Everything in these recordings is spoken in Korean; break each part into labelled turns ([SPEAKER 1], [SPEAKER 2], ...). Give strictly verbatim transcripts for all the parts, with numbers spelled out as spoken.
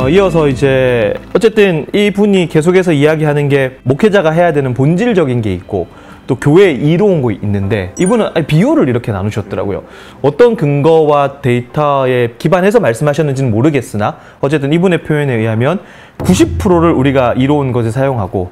[SPEAKER 1] 어, 이어서 이제 어쨌든 이분이 계속해서 이야기하는 게 목회자가 해야 되는 본질적인 게 있고 또 교회에 이로운 거 있는데 이분은 비율을 이렇게 나누셨더라고요. 어떤 근거와 데이터에 기반해서 말씀하셨는지는 모르겠으나 어쨌든 이분의 표현에 의하면 구십 퍼센트를 우리가 이로운 것에 사용하고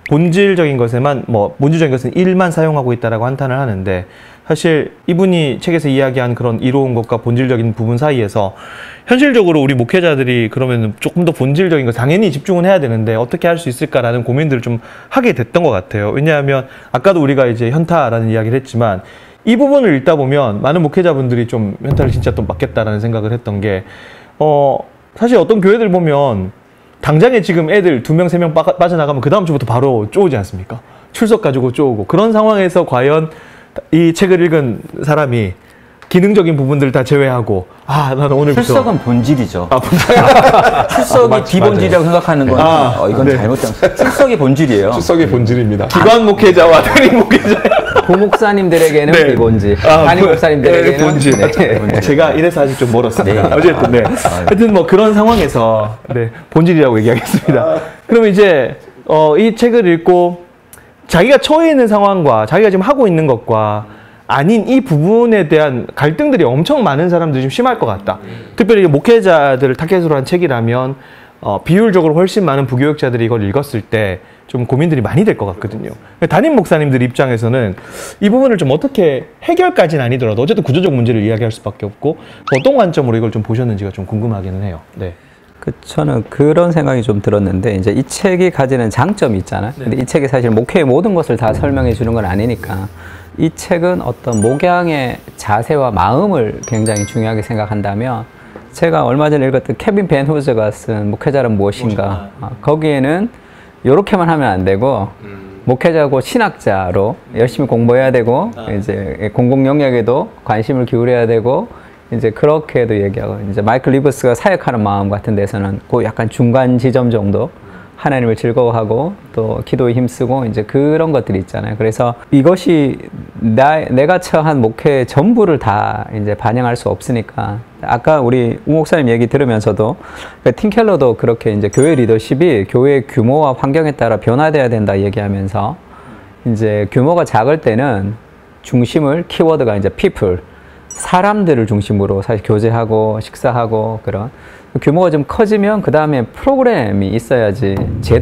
[SPEAKER 1] 본질적인 것에만 뭐 본질적인 것은 일만 사용하고 있다라고 한탄을 하는데 사실 이분이 책에서 이야기한 그런 이로운 것과 본질적인 부분 사이에서 현실적으로 우리 목회자들이 그러면 조금 더 본질적인 거 당연히 집중은 해야 되는데 어떻게 할 수 있을까라는 고민들을 좀 하게 됐던 것 같아요. 왜냐하면 아까도 우리가 이제 현타라는 이야기를 했지만 이 부분을 읽다 보면 많은 목회자분들이 좀 현타를 진짜 또 맞겠다라는 생각을 했던 게 어 사실 어떤 교회들 보면 당장에 지금 애들 두 명, 세 명 빠져나가면 그 다음 주부터 바로 쪼오지 않습니까? 출석 가지고 쪼오고 그런 상황에서 과연 이 책을 읽은 사람이 기능적인 부분들을 다 제외하고 아 나는 오늘부터
[SPEAKER 2] 출석은 본질이죠.
[SPEAKER 1] 아, 본질.
[SPEAKER 2] 출석이
[SPEAKER 1] 맞,
[SPEAKER 2] 비본질이라고
[SPEAKER 1] 맞아요.
[SPEAKER 2] 생각하는 건
[SPEAKER 1] 아,
[SPEAKER 2] 어, 이건
[SPEAKER 1] 네.
[SPEAKER 2] 잘못된 출석이 본질이에요.
[SPEAKER 3] 출석이 본질입니다.
[SPEAKER 1] 기관 목회자와 담임 목회자
[SPEAKER 2] 부목사님들에게는
[SPEAKER 1] 네.
[SPEAKER 2] 비본질,
[SPEAKER 1] 아,
[SPEAKER 2] 담임 목사님들에게는
[SPEAKER 1] 네, 본질.
[SPEAKER 2] 네.
[SPEAKER 1] 제가 이래서 아직 좀 멀었습니다.
[SPEAKER 2] 네.
[SPEAKER 1] 어쨌든 네. 하여튼 뭐 그런 상황에서 네, 본질이라고 얘기하겠습니다. 그러면 이제 어, 이 책을 읽고 자기가 처해 있는 상황과 자기가 지금 하고 있는 것과 아닌 이 부분에 대한 갈등들이 엄청 많은 사람들이 좀 심할 것 같다. 특별히 목회자들을 타겟으로 한 책이라면 어, 비율적으로 훨씬 많은 부교육자들이 이걸 읽었을 때 좀 고민들이 많이 될 것 같거든요. 담임 목사님들 입장에서는 이 부분을 좀 어떻게 해결까지는 아니더라도 어쨌든 구조적 문제를 이야기할 수밖에 없고 어떤 관점으로 이걸 좀 보셨는지가 좀 궁금하기는 해요. 네.
[SPEAKER 2] 그 저는 그런 생각이 좀 들었는데 이제 이 책이 가지는 장점이 있잖아요. 네. 근데 이 책이 사실 목회의 모든 것을 다 설명해 주는 건 아니니까 이 책은 어떤 목양의 자세와 마음을 굉장히 중요하게 생각한다면 제가 얼마 전에 읽었던 케빈 벤 호저가 쓴 목회자란 무엇인가 어, 거기에는 이렇게만 하면 안 되고 음. 목회자고 신학자로 열심히 공부해야 되고 아. 이제 공공 영역에도 관심을 기울여야 되고 이제 그렇게도 얘기하고 이제 마이클 리버스가 사역하는 마음 같은 데서는 그 약간 중간 지점 정도 하나님을 즐거워하고 또 기도에 힘쓰고 이제 그런 것들이 있잖아요. 그래서 이것이 나, 내가 처한 목회의 전부를 다 이제 반영할 수 없으니까 아까 우리 우 목사님 얘기 들으면서도 팀 켈러도 그렇게 이제 교회 리더십이 교회의 규모와 환경에 따라 변화돼야 된다 얘기하면서 이제 규모가 작을 때는 중심을 키워드가 이제 people 사람들을 중심으로 사실 교제하고 식사하고 그런 규모가 좀 커지면 그 다음에 프로그램이 있어야지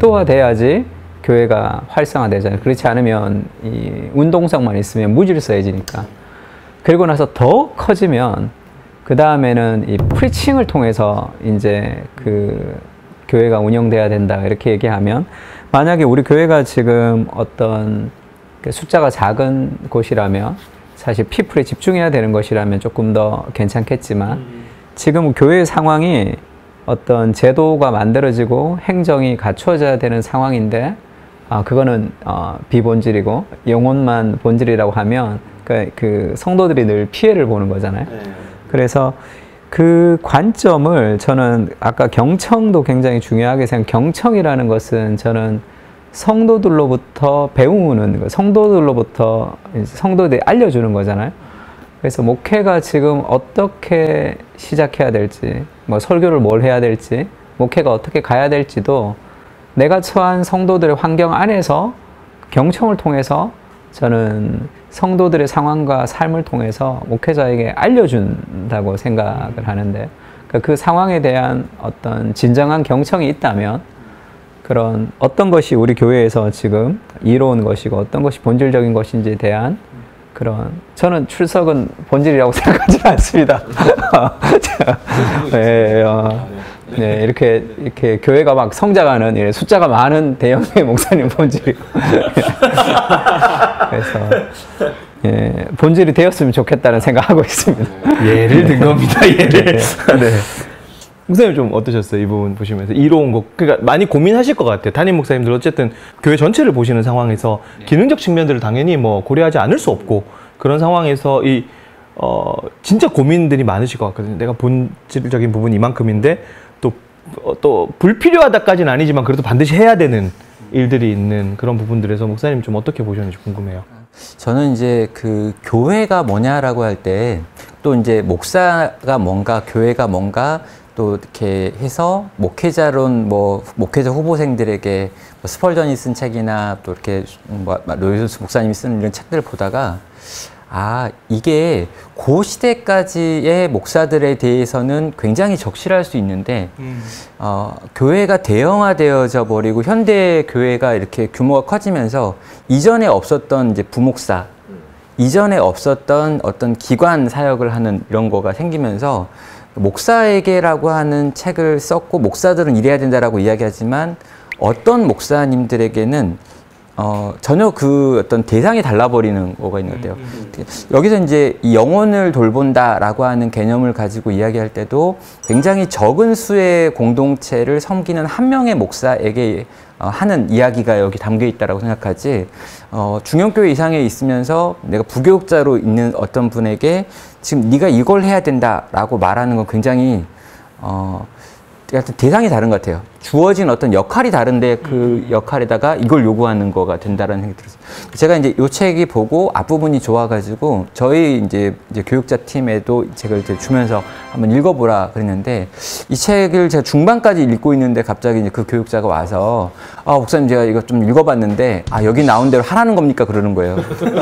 [SPEAKER 2] 제도화돼야지 교회가 활성화되잖아요. 그렇지 않으면 이 운동성만 있으면 무질서해지니까. 그리고 나서 더 커지면 그 다음에는 이 프리칭을 통해서 이제 그 교회가 운영돼야 된다 이렇게 얘기하면 만약에 우리 교회가 지금 어떤 숫자가 작은 곳이라면 사실 피플에 집중해야 되는 것이라면 조금 더 괜찮겠지만 지금 교회의 상황이 어떤 제도가 만들어지고 행정이 갖추어져야 되는 상황인데 아 그거는 어, 비본질이고 영혼만 본질이라고 하면 그, 그 성도들이 늘 피해를 보는 거잖아요. 네. 그래서 그 관점을 저는 아까 경청도 굉장히 중요하게 생각. 경청이라는 것은 저는 성도들로부터 배우는 거, 성도들로부터 성도들이 알려주는 거잖아요. 그래서 목회가 지금 어떻게 시작해야 될지, 뭐 설교를 뭘 해야 될지, 목회가 어떻게 가야 될지도 내가 처한 성도들의 환경 안에서 경청을 통해서 저는 성도들의 상황과 삶을 통해서 목회자에게 알려준다고 생각을 하는데 그러니까 그 상황에 대한 어떤 진정한 경청이 있다면 그런 어떤 것이 우리 교회에서 지금 이로운 것이고 어떤 것이 본질적인 것인지에 대한 그런 저는 출석은 본질이라고 생각하지 않습니다. 네, 어, 네, 이렇게 이렇게 교회가 막 성장하는 예, 숫자가 많은 대형의 목사님 본질이 그래서 예, 본질이 되었으면 좋겠다는 생각하고 있습니다.
[SPEAKER 1] 예를 든 겁니다. 예를. 네. 네. 목사님 좀 어떠셨어요? 이 부분 보시면서 이로운 거 그러니까 많이 고민하실 것 같아요. 담임 목사님들 어쨌든 교회 전체를 보시는 상황에서 기능적 측면들을 당연히 뭐 고려하지 않을 수 없고 그런 상황에서 이 어 진짜 고민들이 많으실 것 같거든요. 내가 본질적인 부분이 이만큼인데 또 어, 또 불필요하다까지는 아니지만 그래도 반드시 해야 되는 일들이 있는 그런 부분들에서 목사님 좀 어떻게 보셨는지 궁금해요.
[SPEAKER 2] 저는 이제 그 교회가 뭐냐라고 할 때 또 이제 목사가 뭔가 교회가 뭔가
[SPEAKER 3] 또 이렇게 해서 목회자론 뭐 목회자 후보생들에게 뭐 스펄전이 쓴 책이나 또 이렇게 뭐 로이드 존스 목사님이 쓰는 이런 책들을 보다가 아 이게 그 시대까지의 목사들에 대해서는 굉장히 적실할 수 있는데 음. 어, 교회가 대형화되어져 버리고 현대 교회가 이렇게 규모가 커지면서 이전에 없었던 이제 부목사 음. 이전에 없었던 어떤 기관 사역을 하는 이런 거가 생기면서 목사에게라고 하는 책을 썼고 목사들은 이래야 된다라고 이야기하지만 어떤 목사님들에게는 어, 전혀 그 어떤 대상이 달라버리는 거가 있는 것 같아요. 음, 음. 여기서 이제 이 영혼을 돌본다라고 하는 개념을 가지고 이야기할 때도 굉장히 적은 수의 공동체를 섬기는 한 명의 목사에게 어, 하는 이야기가 여기 담겨 있다라고 생각하지, 어, 중형교회 이상에 있으면서 내가 부교육자로 있는 어떤 분에게 지금 네가 이걸 해야 된다라고 말하는 건 굉장히 어, 대상이 다른 것 같아요. 주어진 어떤 역할이 다른데 그 역할에다가 이걸 요구하는 거가 된다라는 생각이 들었어요. 제가 이제 이 책이 보고 앞부분이 좋아가지고 저희 이제, 이제 교육자 팀에도 이 책을 이제 주면서 한번 읽어보라 그랬는데 이 책을 제가 중반까지 읽고 있는데 갑자기 이제 그 교육자가 와서 아, 목사님 제가 이거 좀 읽어봤는데 아, 여기 나온 대로 하라는 겁니까? 그러는 거예요.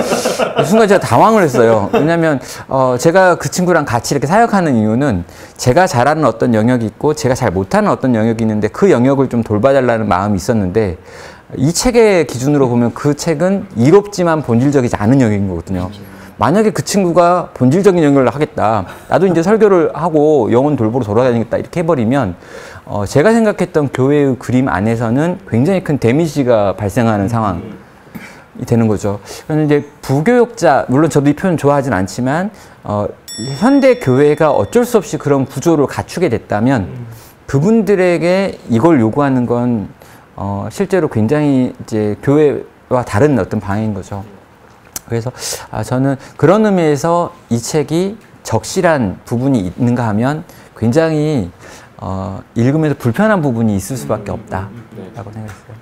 [SPEAKER 3] 순간 제가 당황을 했어요. 왜냐면 어, 제가 그 친구랑 같이 이렇게 사역하는 이유는 제가 잘하는 어떤 영역이 있고 제가 잘 못하는 어떤 영역이 있는데 그 영역을 좀 돌봐달라는 마음이 있었는데 이 책의 기준으로 보면 그 책은 이롭지만 본질적이지 않은 영역인 거거든요. 만약에 그 친구가 본질적인 영역을 하겠다, 나도 이제 설교를 하고 영혼 돌보러 돌아다니겠다 이렇게 해버리면 어, 제가 생각했던 교회의 그림 안에서는 굉장히 큰 데미지가 발생하는 상황이 되는 거죠. 그래서 이제 부교육자, 물론 저도 이 표현 좋아하진 않지만 어, 현대 교회가 어쩔 수 없이 그런 구조를 갖추게 됐다면 그분들에게 이걸 요구하는 건 어, 실제로 굉장히 이제 교회와 다른 어떤 방향인 거죠. 그래서 아, 저는 그런 의미에서 이 책이 적실한 부분이 있는가 하면 굉장히 어, 읽으면서 불편한 부분이 있을 수밖에 없다라고 생각했어요.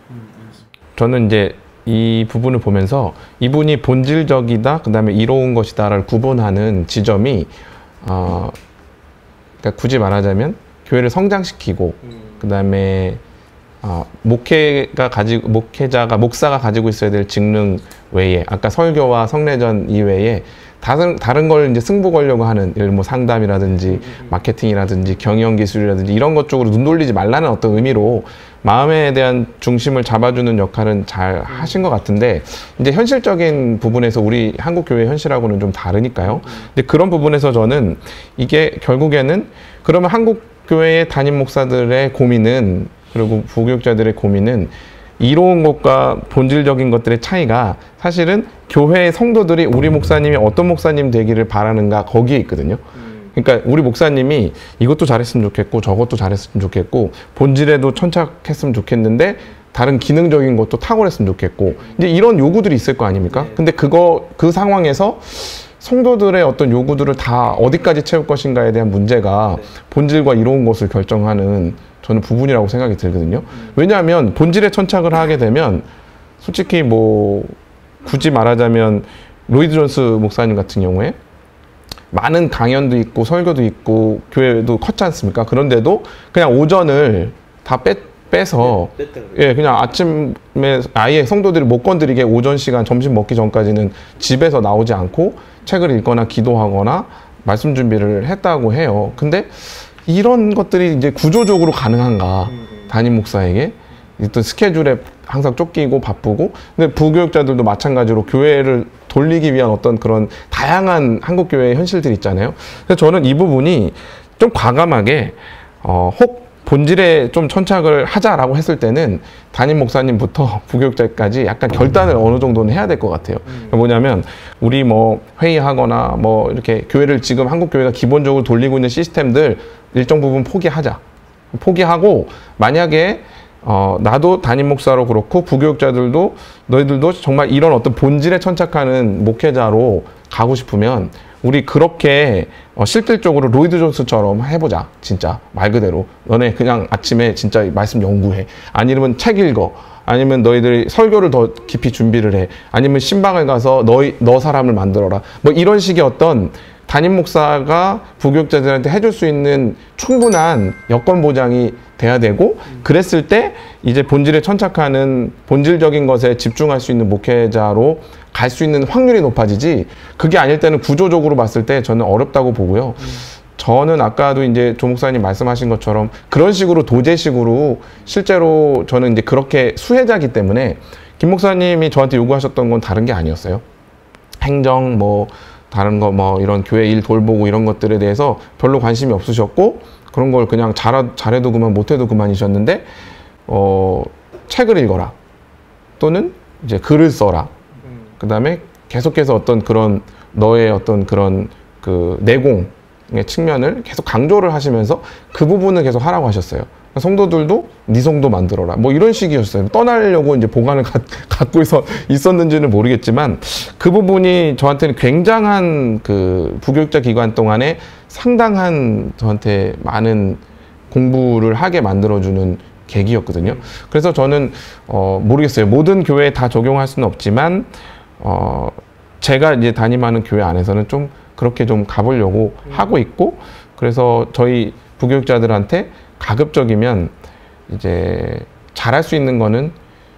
[SPEAKER 4] 저는 이제 이 부분을 보면서 이분이 본질적이다, 그 다음에 이로운 것이다를 구분하는 지점이 어, 그러니까 굳이 말하자면 교회를 성장시키고 그 다음에 어, 목회가 가지고 목회자가 목사가 가지고 있어야 될 직능 외에 아까 설교와 성례전 이외에 다른 다른 걸 이제 승부 걸려고 하는 예를 뭐 상담이라든지 마케팅이라든지 경영 기술이라든지 이런 것 쪽으로 눈 돌리지 말라는 어떤 의미로 마음에 대한 중심을 잡아주는 역할은 잘 하신 것 같은데 이제 현실적인 부분에서 우리 한국 교회 현실하고는 좀 다르니까요. 근데 그런 부분에서 저는 이게 결국에는 그러면 한국 교회의 담임 목사들의 고민은 그리고 부교육자들의 고민은 이로운 것과 본질적인 것들의 차이가 사실은 교회의 성도들이 우리 목사님이 어떤 목사님 되기를 바라는가 거기에 있거든요. 그러니까 우리 목사님이 이것도 잘했으면 좋겠고 저것도 잘했으면 좋겠고 본질에도 천착했으면 좋겠는데 다른 기능적인 것도 탁월했으면 좋겠고 이제 이런 요구들이 있을 거 아닙니까? 근데 그거 그 상황에서 성도들의 어떤 요구들을 다 어디까지 채울 것인가에 대한 문제가 본질과 이로운 것을 결정하는 저는 부분이라고 생각이 들거든요. 왜냐하면 본질에 천착을 하게 되면 솔직히 뭐 굳이 말하자면 로이드 존스 목사님 같은 경우에 많은 강연도 있고 설교도 있고 교회도 컸지 않습니까? 그런데도 그냥 오전을 다 빼, 빼서 예 그냥 아침에 아예 성도들이 못 건드리게 오전 시간 점심 먹기 전까지는 집에서 나오지 않고 책을 읽거나 기도하거나 말씀 준비를 했다고 해요. 근데 이런 것들이 이제 구조적으로 가능한가? 담임 목사에게 어떤 스케줄에 항상 쫓기고 바쁘고 근데 부교육자들도 마찬가지로 교회를 돌리기 위한 어떤 그런 다양한 한국 교회의 현실들이 있잖아요. 그래서 저는 이 부분이 좀 과감하게 어, 혹 본질에 좀 천착을 하자라고 했을 때는 담임 목사님부터 부교육자까지 약간 결단을 어느 정도는 해야 될 것 같아요. 그러니까 뭐냐면 우리 뭐 회의하거나 뭐 이렇게 교회를 지금 한국 교회가 기본적으로 돌리고 있는 시스템들 일정 부분 포기하자. 포기하고 만약에 어, 나도 담임 목사로 그렇고 부교육자들도 너희들도 정말 이런 어떤 본질에 천착하는 목회자로 가고 싶으면 우리 그렇게 어, 실질적으로 로이드 존스처럼 해보자. 진짜 말 그대로 너네 그냥 아침에 진짜 말씀 연구해. 아니면 책 읽어. 아니면 너희들이 설교를 더 깊이 준비를 해. 아니면 신방을 가서 너희 너 사람을 만들어라. 뭐 이런 식의 어떤 담임 목사가 부교육자들한테 해줄 수 있는 충분한 여건 보장이 돼야 되고, 그랬을 때 이제 본질에 천착하는 본질적인 것에 집중할 수 있는 목회자로 갈 수 있는 확률이 높아지지, 그게 아닐 때는 구조적으로 봤을 때 저는 어렵다고 보고요. 음. 저는 아까도 이제 조 목사님 말씀하신 것처럼 그런 식으로 도제식으로 실제로 저는 이제 그렇게 수혜자이기 때문에 김 목사님이 저한테 요구하셨던 건 다른 게 아니었어요. 행정 뭐 다른 거 뭐 이런 교회 일 돌보고 이런 것들에 대해서 별로 관심이 없으셨고, 그런 걸 그냥 잘, 잘해도 그만 못해도 그만이셨는데, 어, 책을 읽어라 또는 이제 글을 써라, 그 다음에 계속해서 어떤 그런 너의 어떤 그런 그 내공의 측면을 계속 강조를 하시면서 그 부분을 계속 하라고 하셨어요. 성도들도 네 성도 만들어라 뭐 이런 식이었어요. 떠나려고 이제 보관을 가, 갖고 있어, 있었는지는 모르겠지만 그 부분이 저한테는 굉장한 그 부교육자 기간 동안에 상당한 저한테 많은 공부를 하게 만들어주는 계기였거든요. 그래서 저는 어, 모르겠어요. 모든 교회에 다 적용할 수는 없지만 어, 제가 이제 담임하는 교회 안에서는 좀 그렇게 좀 가보려고 음. 하고 있고, 그래서 저희 부교육자들한테 가급적이면 이제 잘할 수 있는 거는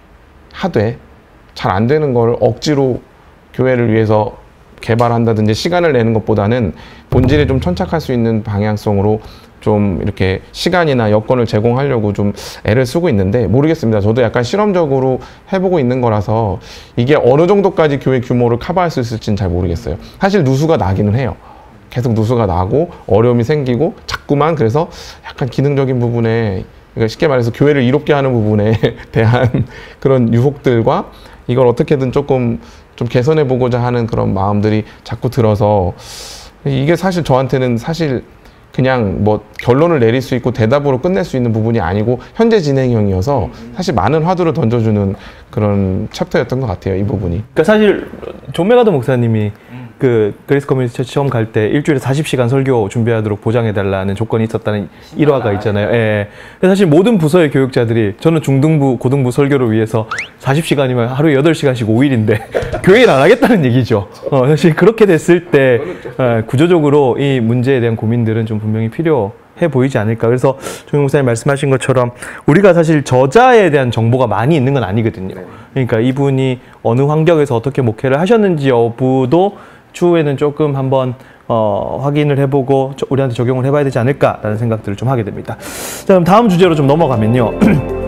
[SPEAKER 4] 하되 잘 안 되는 거를 억지로 교회를 위해서 개발한다든지 시간을 내는 것보다는 본질에 좀 천착할 수 있는 방향성으로 좀 이렇게 시간이나 여건을 제공하려고 좀 애를 쓰고 있는데, 모르겠습니다. 저도 약간 실험적으로 해보고 있는 거라서 이게 어느 정도까지 교회 규모를 커버할 수 있을지는 잘 모르겠어요. 사실 누수가 나기는 해요. 계속 누수가 나고 어려움이 생기고 자꾸만, 그래서 약간 기능적인 부분에, 그러니까 쉽게 말해서 교회를 이롭게 하는 부분에 대한 그런 유혹들과 이걸 어떻게든 조금 좀 개선해 보고자 하는 그런 마음들이 자꾸 들어서, 이게 사실 저한테는 사실 그냥 뭐 결론을 내릴 수 있고 대답으로 끝낼 수 있는 부분이 아니고 현재 진행형이어서 사실 많은 화두를 던져주는 그런 챕터였던 것 같아요, 이 부분이.
[SPEAKER 1] 그러니까 사실 존 메가더 목사님이 그 그레이스 커뮤니티 처치 처음 갈 때 일주일에 사십 시간 설교 준비하도록 보장해달라는 조건이 있었다는 일화가 있잖아요. 예. 사실 모든 부서의 교육자들이, 저는 중등부, 고등부 설교를 위해서 사십 시간이면 하루에 여덟 시간씩 오 일인데 교회를 안 하겠다는 얘기죠. 어, 사실 그렇게 됐을 때 예, 구조적으로 이 문제에 대한 고민들은 좀 분명히 필요해 보이지 않을까. 그래서 조 목사님 말씀하신 것처럼 우리가 사실 저자에 대한 정보가 많이 있는 건 아니거든요. 그러니까 이분이 어느 환경에서 어떻게 목회를 하셨는지 여부도 추후에는 조금 한번 어, 확인을 해보고 우리한테 적용을 해봐야 되지 않을까라는 생각들을 좀 하게 됩니다. 자, 그럼 다음 주제로 좀 넘어가면요.